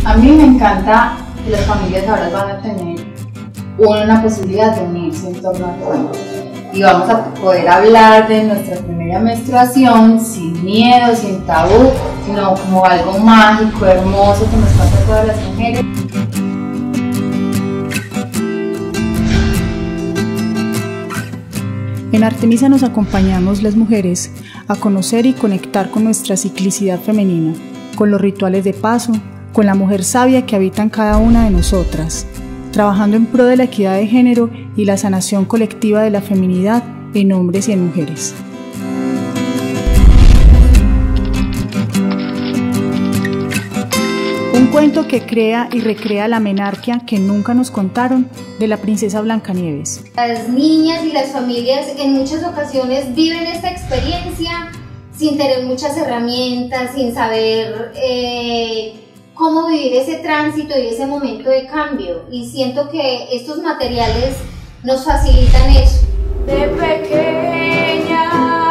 A mí me encanta que las familias ahora van a tener una posibilidad de unirse en torno al cuento y vamos a poder hablar de nuestra primera menstruación sin miedo, sin tabú, sino como algo mágico, hermoso que nos pasa a todas las mujeres. En Artemisa nos acompañamos las mujeres a conocer y conectar con nuestra ciclicidad femenina, con los rituales de paso, con la mujer sabia que habita en cada una de nosotras, trabajando en pro de la equidad de género y la sanación colectiva de la feminidad en hombres y en mujeres. Un cuento que crea y recrea la menarquia que nunca nos contaron de la princesa Blancanieves. Las niñas y las familias en muchas ocasiones viven esta experiencia sin tener muchas herramientas, sin saber cómo vivir ese tránsito y ese momento de cambio. Y siento que estos materiales nos facilitan eso. De pequeña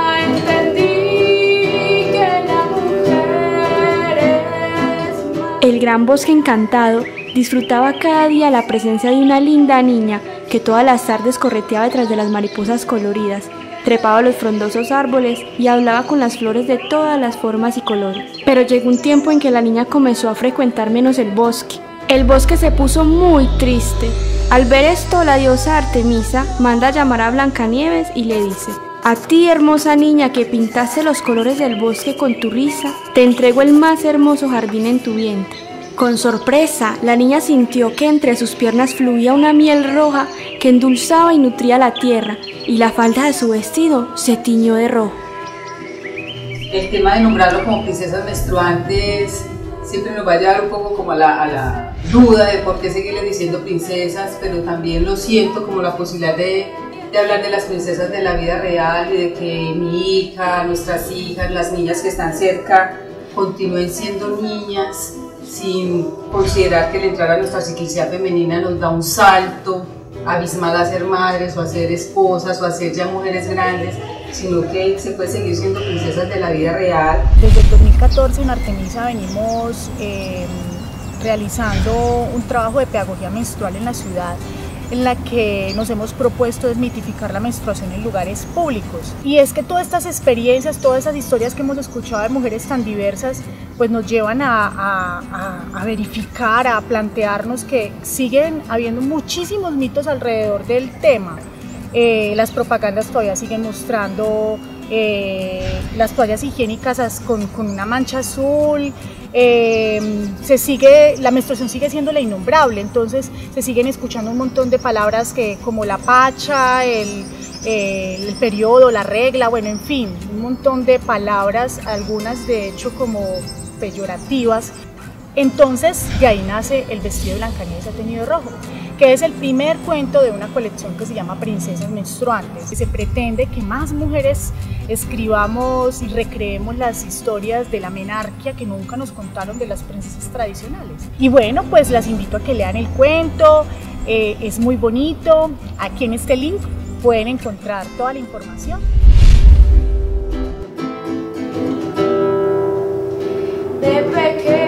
entendí que la mujer es más. El Gran Bosque Encantado disfrutaba cada día la presencia de una linda niña que todas las tardes correteaba detrás de las mariposas coloridas, trepaba a los frondosos árboles y hablaba con las flores de todas las formas y colores. Pero llegó un tiempo en que la niña comenzó a frecuentar menos el bosque. El bosque se puso muy triste. Al ver esto, la diosa Artemisa manda a llamar a Blancanieves y le dice: a ti, hermosa niña que pintaste los colores del bosque con tu risa, te entrego el más hermoso jardín en tu vientre. Con sorpresa, la niña sintió que entre sus piernas fluía una miel roja que endulzaba y nutría la tierra, y la falda de su vestido se tiñó de rojo. El tema de nombrarlo como princesas menstruantes siempre nos va a llevar un poco como a la duda de por qué seguirles diciendo princesas, pero también lo siento como la posibilidad de hablar de las princesas de la vida real y de que mi hija, nuestras hijas, las niñas que están cerca continúen siendo niñas sin considerar que el entrar a nuestra ciclicidad femenina nos da un salto abismal a ser madres o a ser esposas o a ser ya mujeres grandes, sino que se puede seguir siendo princesas de la vida real. Desde el 2014 en Artemisa venimos realizando un trabajo de pedagogía menstrual en la ciudad, en la que nos hemos propuesto desmitificar la menstruación en lugares públicos. Y es que todas estas experiencias, todas esas historias que hemos escuchado de mujeres tan diversas, pues nos llevan a verificar, a plantearnos que siguen habiendo muchísimos mitos alrededor del tema. Las propagandas todavía siguen mostrando las toallas higiénicas con una mancha azul. La menstruación sigue siendo la innombrable, entonces se siguen escuchando un montón de palabras como la pacha, el periodo, la regla, bueno, en fin, un montón de palabras, algunas de hecho como peyorativas. Entonces de ahí nace el vestido de Blancanieves ha teñido rojo, que es el primer cuento de una colección que se llama Princesas Menstruantes. Se pretende que más mujeres escribamos y recreemos las historias de la menarquia que nunca nos contaron de las princesas tradicionales. Y bueno, pues las invito a que lean el cuento, es muy bonito. Aquí en este link pueden encontrar toda la información. De pequeña